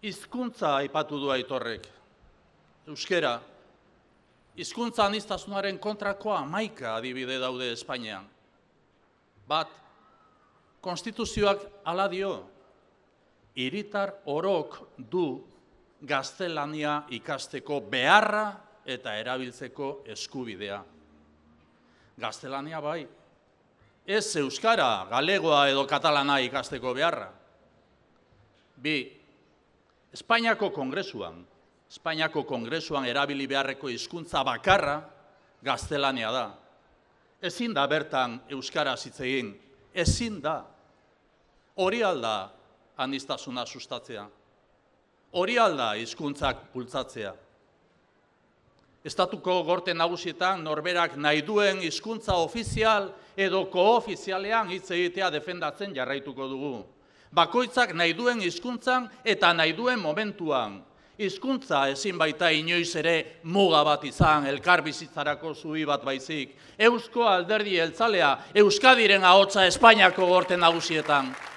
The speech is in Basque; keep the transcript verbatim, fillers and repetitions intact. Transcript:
Hizkuntza aipatu du Aitorrek. Euskera. Hizkuntza aniztasunaren kontrakoa hamaika adibide daude Espainian. Bat, konstituzioak hala dio, hiritar orok du gaztelania ikasteko beharra eta erabiltzeko eskubidea. Gaztelania bai, ez euskara, galegoa edo katalana ikasteko beharra. Bi, Espainiako Kongresuan, Espainiako Kongresuan erabili beharreko hizkuntza bakarra gaztelania da. Ezin da bertan euskaraz hitz egin, ezin da. Hori alda aniztasuna sustatzea. Hori alda hizkuntzak bultzatzea. Estatuko gorte nagusietan norberak nahi duen hizkuntza ofizial edo koofizialean hitz egitea defendatzen jarraituko dugu. Bakoitzak nahi duen hizkuntzan eta nahi duen momentuan. Hizkuntza ezin baita inoiz ere muga bat izan, elkar bizitzarako zubi bat baizik. Eusko alderdi jeltzalea, Euskadiren ahotsa Espainiako gorte nagusietan.